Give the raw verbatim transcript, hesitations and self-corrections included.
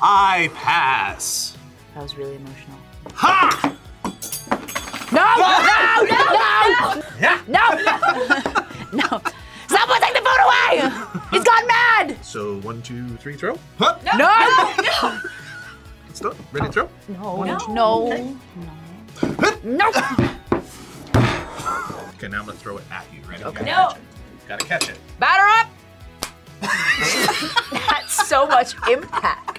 I pass. That was really emotional. Ha! No! No! No! Yeah. No! No! Someone take the food away! He's gone mad! So one, two, three, throw. Huh? No! No! No! Stop. Ready to throw? No. No. No. Okay. No. No. Okay, now I'm gonna throw it at you. Ready? Okay. Gotta No. catch it. Gotta catch it. Batter up! That's so much impact.